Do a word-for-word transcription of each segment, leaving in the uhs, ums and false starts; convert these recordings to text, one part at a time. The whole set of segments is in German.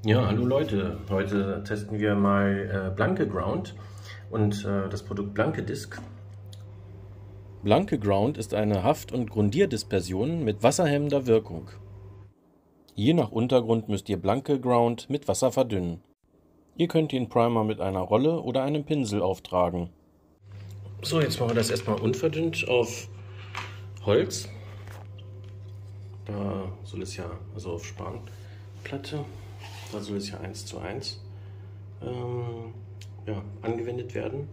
Ja, hallo Leute, heute testen wir mal äh, Blanke Ground und äh, das Produkt Blanke Disc. Blanke Ground ist eine Haft- und Grundierdispersion mit wasserhemmender Wirkung. Je nach Untergrund müsst ihr Blanke Ground mit Wasser verdünnen. Ihr könnt den Primer mit einer Rolle oder einem Pinsel auftragen. So, jetzt machen wir das erstmal unverdünnt auf Holz. Da soll es ja, also auf Spanplatte, da soll es ja eins zu eins ähm, ja, angewendet werden.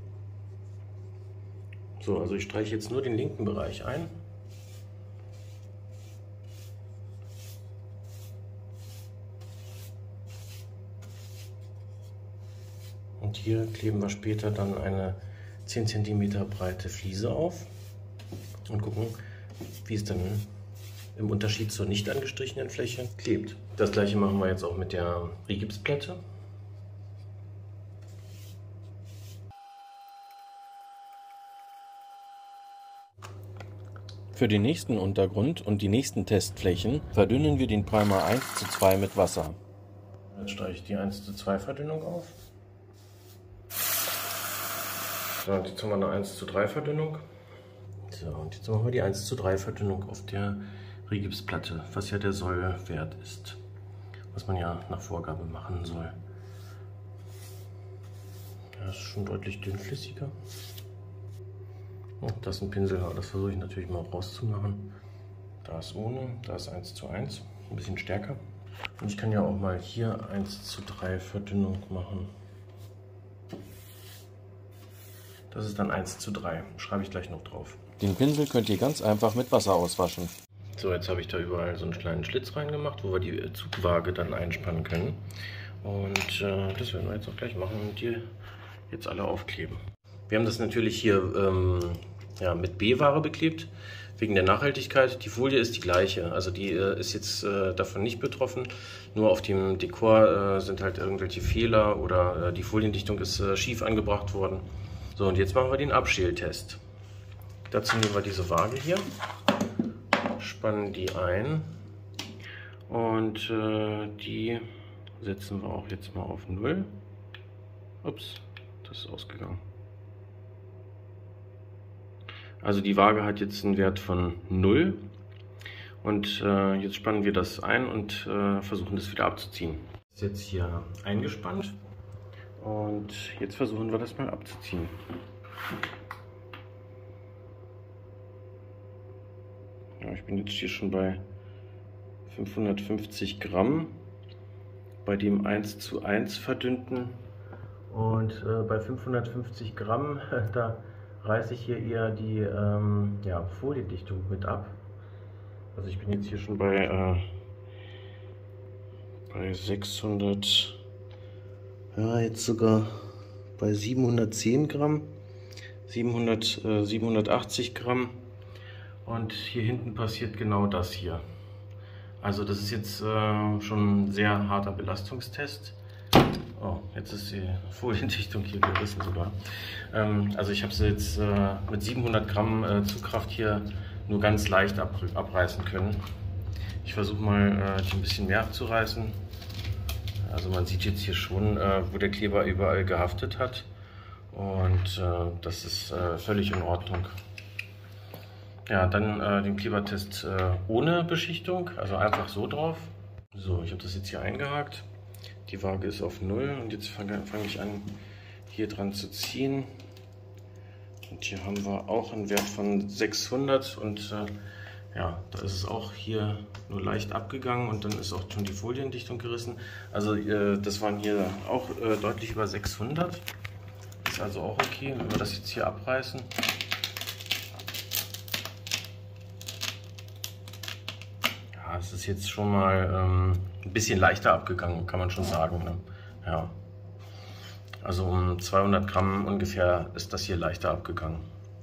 So, also ich streiche jetzt nur den linken Bereich ein. Und hier kleben wir später dann eine zehn Zentimeter breite Fliese auf und gucken, wie es dann im Unterschied zur nicht angestrichenen Fläche klebt. Das gleiche machen wir jetzt auch mit der Rigipsplatte. Für den nächsten Untergrund und die nächsten Testflächen verdünnen wir den Primer eins zu zwei mit Wasser. Jetzt streiche ich die eins zu zwei Verdünnung auf. So, und jetzt haben wir eine eins zu drei Verdünnung. So, und jetzt machen wir die eins zu drei Verdünnung auf der Rigipsplatte, was ja der Sollwert ist, was man ja nach Vorgabe machen soll. Das ist schon deutlich dünnflüssiger. Oh, das ist ein Pinsel, das versuche ich natürlich mal rauszumachen. Da ist ohne, da ist eins zu eins, ein bisschen stärker. Und ich kann ja auch mal hier eins zu drei Verdünnung machen. Das ist dann eins zu drei, schreibe ich gleich noch drauf. Den Pinsel könnt ihr ganz einfach mit Wasser auswaschen. So, jetzt habe ich da überall so einen kleinen Schlitz reingemacht, wo wir die Zugwaage dann einspannen können. Und äh, das werden wir jetzt auch gleich machen und die jetzt alle aufkleben. Wir haben das natürlich hier ähm, ja, mit B-Ware beklebt, wegen der Nachhaltigkeit. Die Folie ist die gleiche, also die äh, ist jetzt äh, davon nicht betroffen. Nur auf dem Dekor äh, sind halt irgendwelche Fehler oder äh, die Foliendichtung ist äh, schief angebracht worden. So, und jetzt machen wir den Abschältest. Dazu nehmen wir diese Waage hier, spannen die ein und äh, die setzen wir auch jetzt mal auf null. Ups, das ist ausgegangen. Also die Waage hat jetzt einen Wert von null und äh, jetzt spannen wir das ein und äh, versuchen das wieder abzuziehen. Das ist jetzt hier eingespannt und jetzt versuchen wir das mal abzuziehen. Ja, ich bin jetzt hier schon bei fünfhundertfünfzig Gramm, bei dem eins zu eins verdünnten, und äh, bei fünfhundertfünfzig Gramm, da reiße ich hier eher die ähm, ja, Foliendichtung mit ab. Also ich bin jetzt hier schon bei, äh, bei sechshundert, ja jetzt sogar bei siebenhundertzehn Gramm, siebenhundert, äh, siebenhundertachtzig Gramm. Und hier hinten passiert genau das hier. Also das ist jetzt äh, schon ein sehr harter Belastungstest. Oh, jetzt ist die Foliendichtung hier gerissen sogar. Ähm, also ich habe sie jetzt äh, mit siebenhundert Gramm äh, Zugkraft hier nur ganz leicht ab, abreißen können. Ich versuche mal, äh, die ein bisschen mehr abzureißen. Also man sieht jetzt hier schon, äh, wo der Kleber überall gehaftet hat. Und äh, das ist äh, völlig in Ordnung. Ja, dann äh, den Klebertest äh, ohne Beschichtung, also einfach so drauf. So, ich habe das jetzt hier eingehakt. Die Waage ist auf null und jetzt fange fang ich an, hier dran zu ziehen. Und hier haben wir auch einen Wert von sechshundert und äh, ja, da ist es auch hier nur leicht abgegangen und dann ist auch schon die Foliendichtung gerissen. Also äh, das waren hier auch äh, deutlich über sechshundert. Ist also auch okay, wenn wir das jetzt hier abreißen. Es ist jetzt schon mal ähm, ein bisschen leichter abgegangen, kann man schon sagen. Ne? Ja. Also um zweihundert Gramm ungefähr ist das hier leichter abgegangen.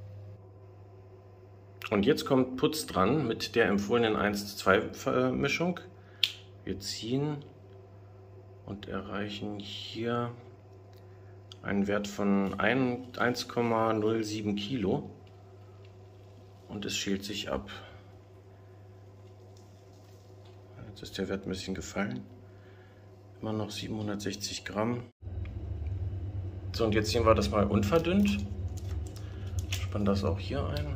Und jetzt kommt Putz dran mit der empfohlenen eins zu zwei Mischung. Wir ziehen und erreichen hier einen Wert von eins Komma null sieben Kilo und es schält sich ab. Jetzt ist der Wert ein bisschen gefallen. immer noch siebenhundertsechzig Gramm. So, und jetzt sehen wir das mal unverdünnt. Spannen das auch hier ein.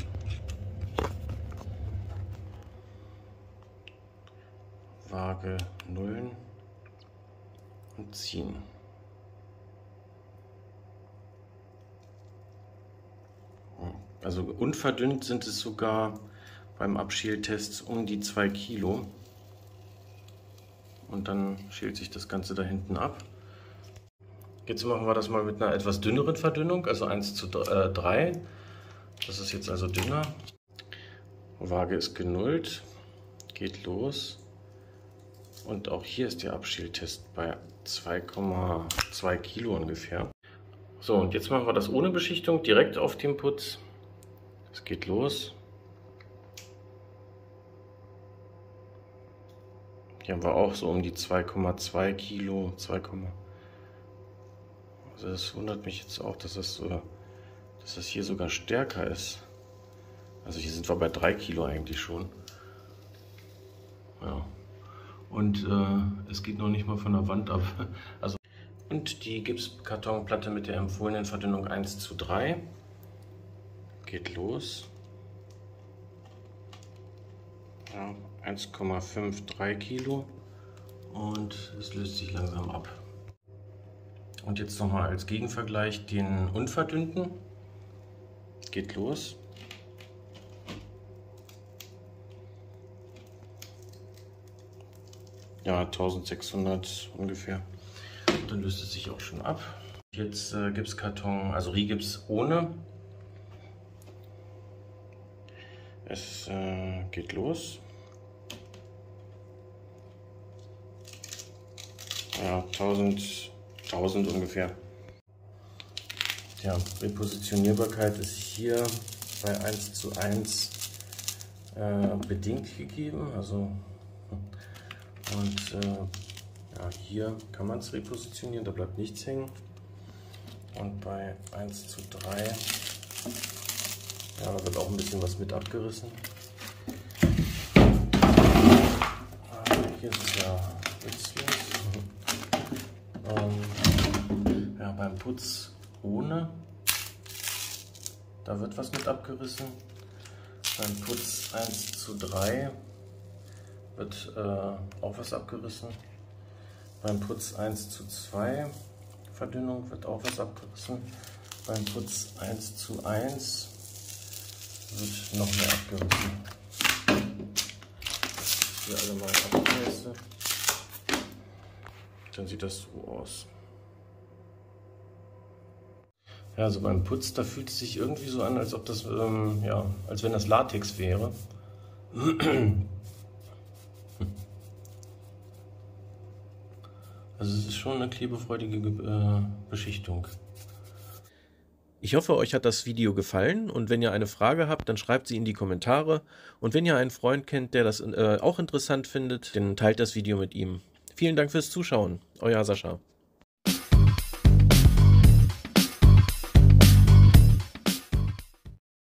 Waage nullen und ziehen. Also unverdünnt sind es sogar beim Abschältest um die zwei Kilo. Und dann schält sich das Ganze da hinten ab. Jetzt machen wir das mal mit einer etwas dünneren Verdünnung, also eins zu drei. Das ist jetzt also dünner. Waage ist genullt, geht los. Und auch hier ist der Abschältest bei zwei Komma zwei Kilo ungefähr. So, und jetzt machen wir das ohne Beschichtung, direkt auf dem Putz. Es geht los. Hier haben wir auch so um die zwei Komma zwei Kilo, zwei, also das wundert mich jetzt auch, dass das, so, dass das hier sogar stärker ist. Also hier sind wir bei drei Kilo eigentlich schon. Ja. Und äh, es geht noch nicht mal von der Wand ab. Also, und die Gipskartonplatte mit der empfohlenen Verdünnung eins zu drei. Geht los. Ja, eins Komma fünf drei Kilo. Und es löst sich langsam ab. Und jetzt nochmal als Gegenvergleich den unverdünnten. Geht los. Ja, eintausendsechshundert ungefähr. Und dann löst es sich auch schon ab. Jetzt äh, Gipskarton, also Rigips ohne. Es äh, geht los. Ja, tausend, tausend ungefähr. Ja, Repositionierbarkeit ist hier bei eins zu eins äh, bedingt gegeben. Also, und äh, ja, hier kann man es repositionieren, da bleibt nichts hängen. Und bei eins zu drei, ja, da wird auch ein bisschen was mit abgerissen. Hier ist es ja witzlos. Ähm, ja, beim Putz ohne, da wird was mit abgerissen. Beim Putz eins zu drei wird äh, auch was abgerissen. Beim Putz eins zu zwei Verdünnung wird auch was abgerissen. Beim Putz eins zu eins wird noch mehr abgerissen. Hier alle mal abreiße. Dann sieht das so aus. Ja, also beim Putz, da fühlt es sich irgendwie so an, als ob das, ähm, ja, als wenn das Latex wäre. Also es ist schon eine klebefreudige äh, Beschichtung. Ich hoffe, euch hat das Video gefallen und wenn ihr eine Frage habt, dann schreibt sie in die Kommentare. Und wenn ihr einen Freund kennt, der das äh, auch interessant findet, dann teilt das Video mit ihm. Vielen Dank fürs Zuschauen. Euer Sascha.